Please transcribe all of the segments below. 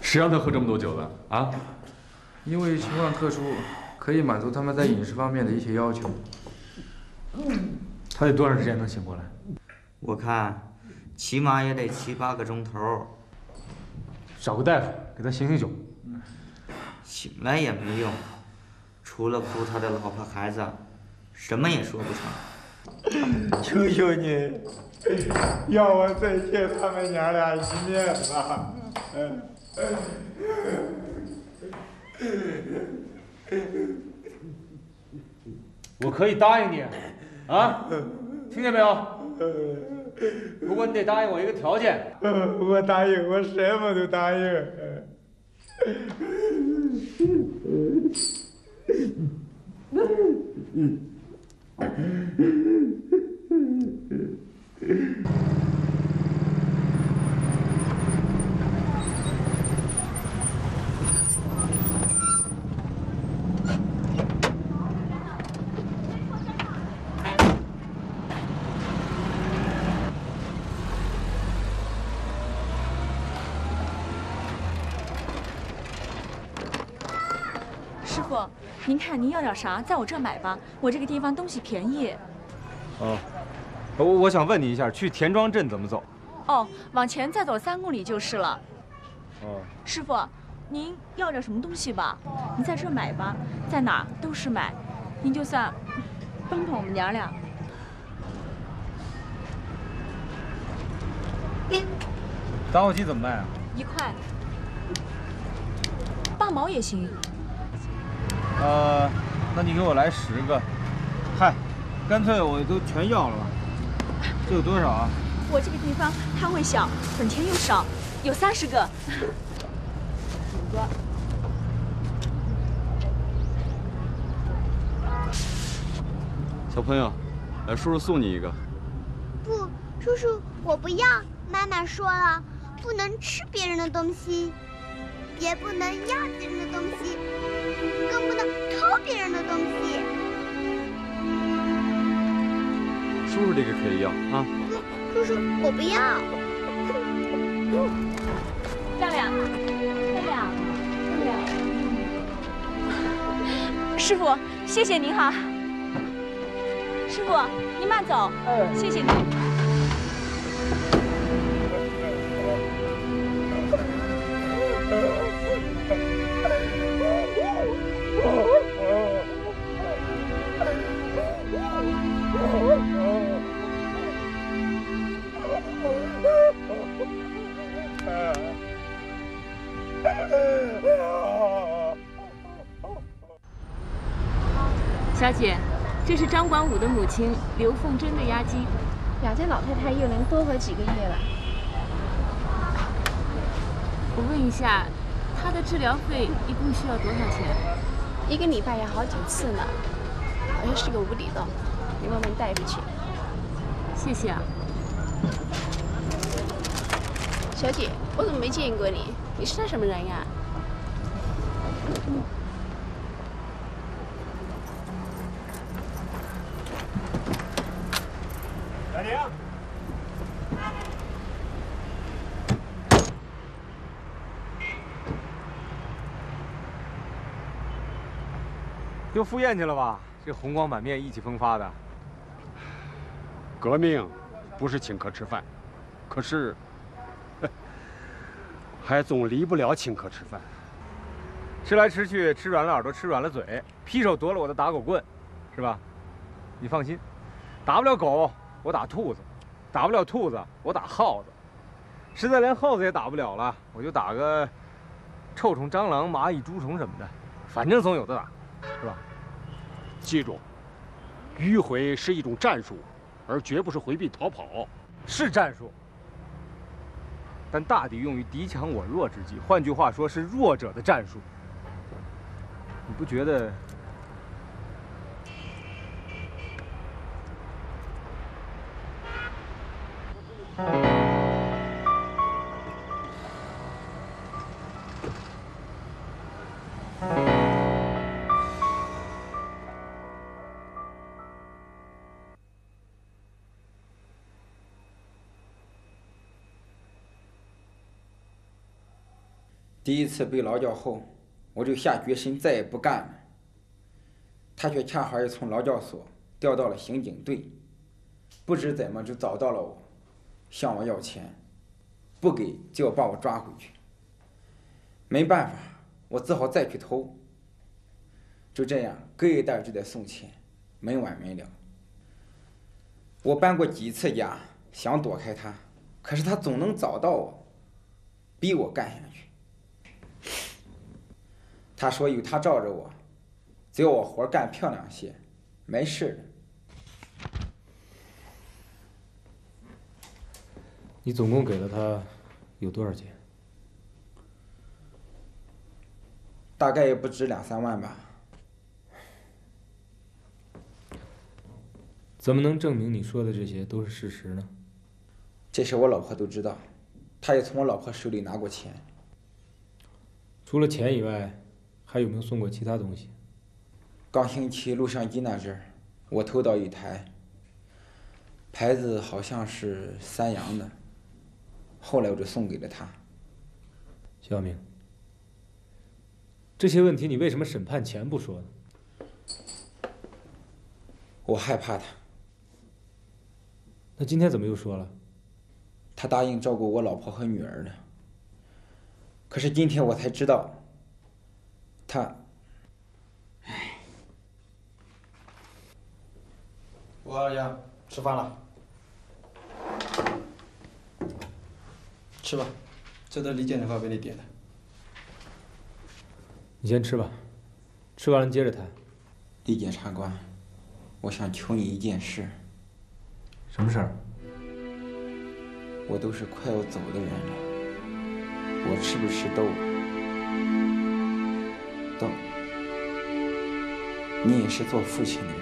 谁让他喝这么多酒的啊？ 因为情况特殊，可以满足他们在饮食方面的一些要求。 他得多长时间能醒过来？ 我看，起码也得7、8个钟头。 找个大夫给他醒醒酒。 醒来也没用，除了哭他的老婆孩子，什么也说不成。 求求你，让我再见他们娘俩一面吧。 我可以答应你，啊，听见没有？不过你得答应我一个条件。 我答应，我什么都答应。 师傅，您看您要点啥，在我这儿买吧，我这个地方东西便宜。 哦，我想问你一下，去田庄镇怎么走？ 哦，往前再走3公里就是了。 哦， 师傅，您要点什么东西吧？您在这儿买吧，在哪儿都是买，您就算帮帮我们娘俩。 打火机怎么卖啊 1块，8毛也行。 那你给我来10个。嗨，干脆我都全要了吧。这有多少啊？ 我这个地方摊位小，本钱又少，有30个。5个。 小朋友，来，叔叔送你一个。 不，叔叔，我不要。妈妈说了，不能吃别人的东西，也不能要别人的东西，更不能偷别人的东西。 叔叔这个可以要啊。 叔叔，我不要。 亮亮，师傅，谢谢您哈。师傅，您慢走。谢谢您。 小姐，这是张管武的母亲刘凤珍的押金。 两家老太太又能多活几个月了。 我问一下，她的治疗费一共需要多少钱 ？1个礼拜要好几次呢，好像是个无底洞，你问问大夫去。 谢谢啊。 小姐，我怎么没见过你？你是他什么人呀？ 小宁。 又赴宴去了吧？这红光满面、意气风发的。 革命不是请客吃饭，可是还总离不了请客吃饭。 吃来吃去，吃软了耳朵，吃软了嘴，劈手夺了我的打狗棍，是吧？你放心，打不了狗，我打兔子；打不了兔子，我打耗子；实在连耗子也打不了了，我就打个臭虫、蟑螂、蚂蚁、蛀虫什么的，反正总有的打，是吧？ 记住，迂回是一种战术，而绝不是回避逃跑。 是战术，但大抵用于敌强我弱之际。换句话说，是弱者的战术。你不觉得？ 第一次被劳教后，我就下决心再也不干了。他却恰好也从劳教所调到了刑警队，不知怎么就找到了我，向我要钱，不给就要把我抓回去。没办法，我只好再去偷。就这样，隔一袋就得送钱，没完没了。我搬过几次家，想躲开他，可是他总能找到我，逼我干下去。他说有他罩着我，只要我活干漂亮些，没事的。 你总共给了他有多少钱？ 大概也不止2、3万吧。 怎么能证明你说的这些都是事实呢？ 这事我老婆都知道，她也从我老婆手里拿过钱。 除了钱以外，还有没有送过其他东西？ 刚星期录像机那阵儿，我偷到一台，牌子好像是三洋的，后来我就送给了他。 小明，这些问题你为什么审判前不说呢？ 我害怕他。 那今天怎么又说了？ 他答应照顾我老婆和女儿的，可是今天我才知道，他…… 吴二丫，吃饭了。吃吧，这都李检察官为你点的。 你先吃吧，吃完了接着谈。 李检察官，我想求你一件事。 什么事儿？ 我都是快要走的人了，我是不是都……你也是做父亲的人，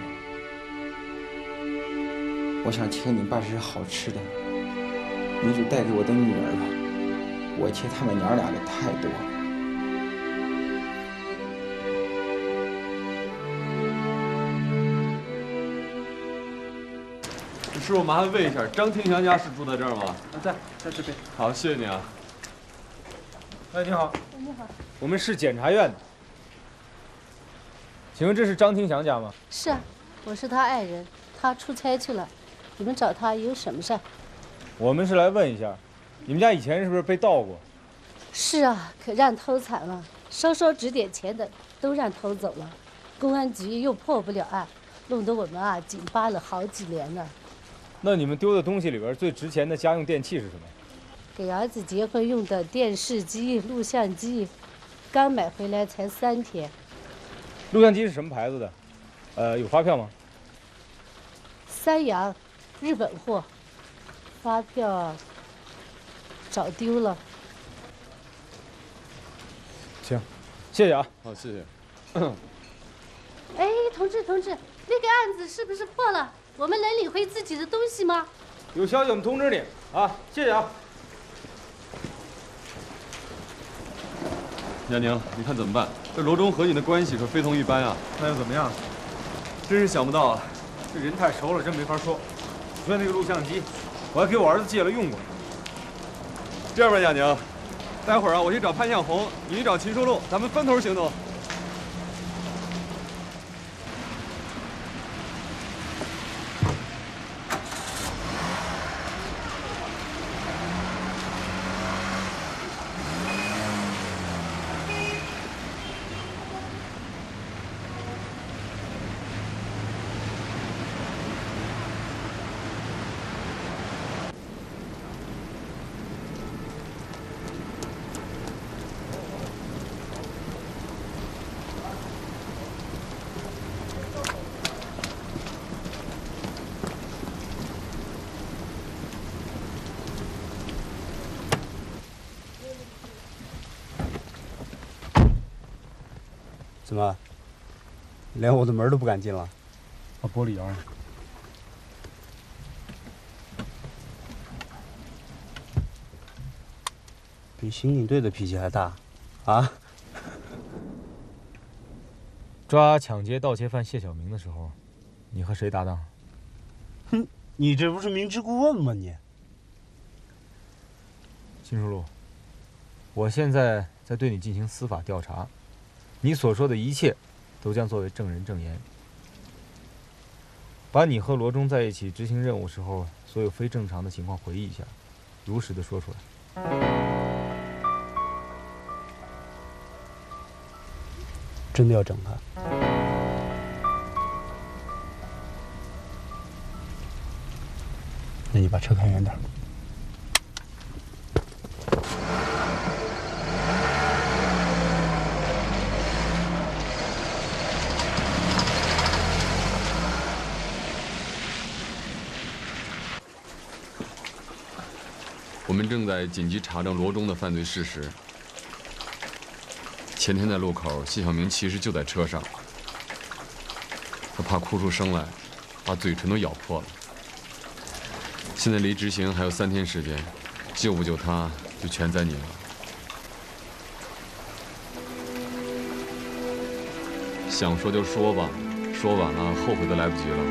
我想请你把这好吃的，你就带给我的女儿吧，我欠他们娘俩的太多了。 师傅，麻烦问一下，张廷祥家是住在这儿吗？ 在这边。 好，谢谢你啊。 哎，你好。 你好。 我们是检察院的，请问这是张廷祥家吗？ 是啊，我是他爱人，他出差去了，你们找他有什么事儿？ 我们是来问一下，你们家以前是不是被盗过？ 是啊，可让偷惨了，稍稍值点钱的都让偷走了，公安局又破不了案，弄得我们啊紧扒了好几年了。 那你们丢的东西里边最值钱的家用电器是什么？ 给儿子结婚用的电视机、录像机，刚买回来才3天。 录像机是什么牌子的？有发票吗？ 三洋，日本货，发票找丢了。 行，谢谢啊。 好，谢谢。 哎，同志，那个案子是不是破了？我们能领回自己的东西吗？ 有消息我们通知你啊，谢谢啊。 亚宁，你看怎么办？这罗中和你的关系可非同一般啊。 那又怎么样？ 真是想不到啊， 这人太熟了，真没法说。你说那个录像机，我还给我儿子借了用过。 这样吧，亚宁，待会儿啊，我去找潘向红，你去找秦书禄，咱们分头行动。 怎么，连我的门都不敢进了？ 把玻璃摇上。 比刑警队的脾气还大，啊！ 抓抢劫盗窃犯谢小明的时候，你和谁搭档？ 哼，你这不是明知故问吗你？ 秦书禄，我现在在对你进行司法调查，你所说的一切都将作为证人证言。把你和罗中在一起执行任务时候所有非正常的情况回忆一下，如实的说出来。 真的要整他？那你把车开远点。 我们正在紧急查证罗中的犯罪事实。前天在路口，谢晓明其实就在车上，他怕哭出声来，把嘴唇都咬破了。现在离执行还有3天时间，救不救他就全在你了。想说就说吧，说晚了后悔都来不及了。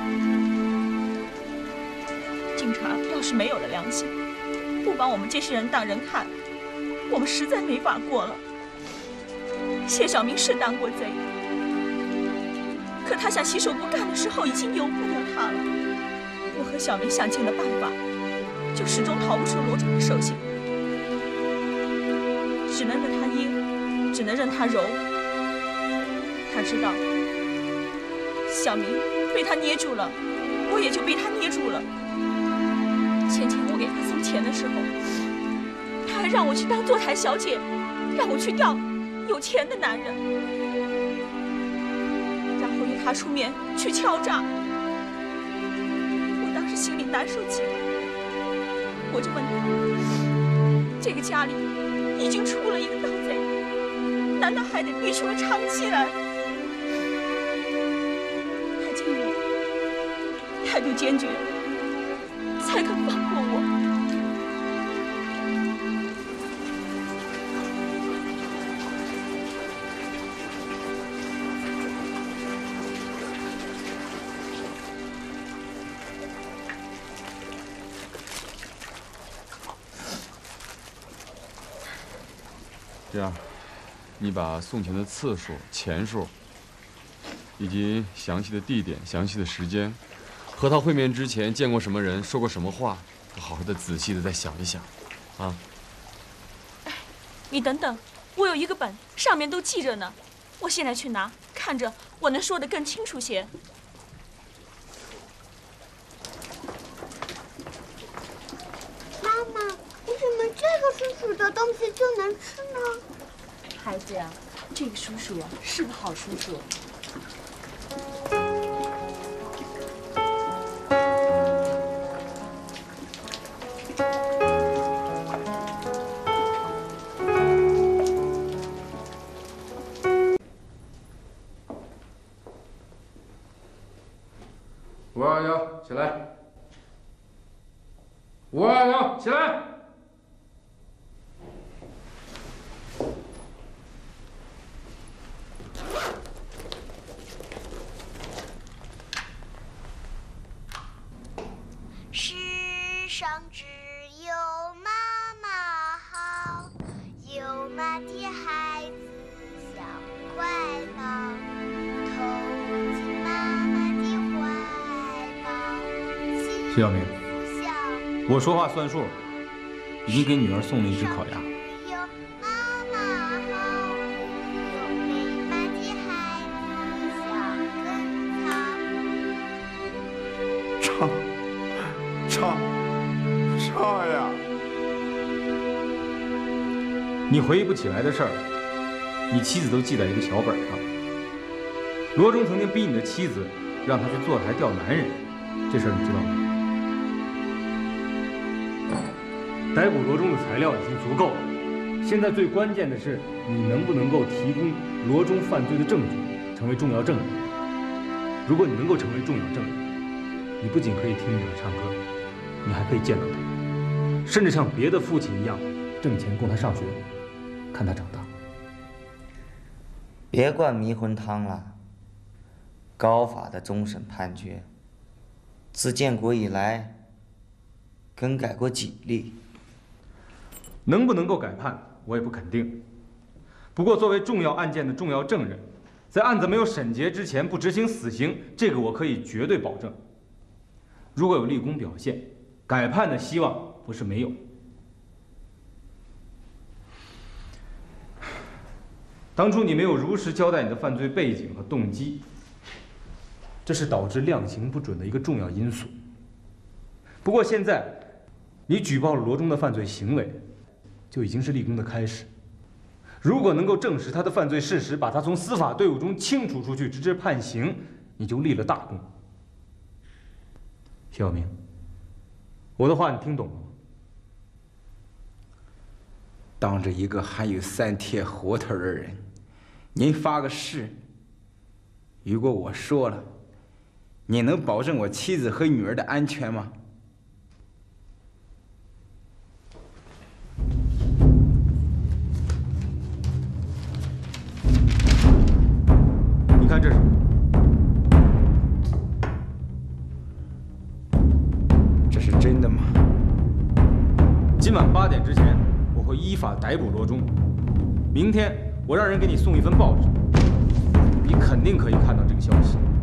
警察要是没有了良心，不把我们这些人当人看，我们实在没法过了。谢晓明是当过贼，可他想洗手不干的时候，已经由不得他了。我和小明想尽了办法，就始终逃不出罗中的手心，只能任他捏，只能任他揉。他知道，小明被他捏住了，我也就被他捏住了。前天我给他送钱的时候，他还让我去当坐台小姐，让我去钓有钱的男人，然后由他出面去敲诈。我当时心里难受极了，我就问他，这个家里已经出了一个盗贼，难道还得逼出个长期来？他见我态度坚决，才肯放过我。 这样，你把送钱的次数、钱数，以及详细的地点、详细的时间，和他会面之前见过什么人、说过什么话，都好好的、仔细的再想一想，啊。 你等等，我有一个本，上面都记着呢。我现在去拿，看着我能说得更清楚些。 妈妈，为什么这个叔叔的东西就能吃呢？ 孩子呀，这个叔叔啊是个好叔叔。 521，起来！521，起来！ 世上只有妈妈好，有妈的孩子想快乐，投进妈妈的怀抱。 谢晓明，我说话算数，已经给女儿送了一只烤鸭。 唱呀！ 你回忆不起来的事儿，你妻子都记在一个小本上。罗中曾经逼你的妻子，让他去坐台钓男人，这事儿你知道吗？逮捕罗中的材料已经足够了，现在最关键的是你能不能够提供罗中犯罪的证据，成为重要证人。如果你能够成为重要证人，你不仅可以听女儿唱歌，你还可以见到她，甚至像别的父亲一样挣钱供她上学，看她长大。 别灌迷魂汤了。高法的终审判决，自建国以来更改过几例？ 能不能够改判，我也不肯定。 不过，作为重要案件的重要证人，在案子没有审结之前不执行死刑，这个我可以绝对保证。如果有立功表现，改判的希望不是没有。当初你没有如实交代你的犯罪背景和动机，这是导致量刑不准的一个重要因素。不过现在，你举报了罗中的犯罪行为，就已经是立功的开始。如果能够证实他的犯罪事实，把他从司法队伍中清除出去，直至判刑，你就立了大功。谢晓明，我的话你听懂了吗？ 当着一个还有3天活头的人，您发个誓，如果我说了，你能保证我妻子和女儿的安全吗？ 你看这是？ 这是真的吗？ 今晚8点之前，我会依法逮捕罗中。明天我让人给你送一份报纸，你肯定可以看到这个消息。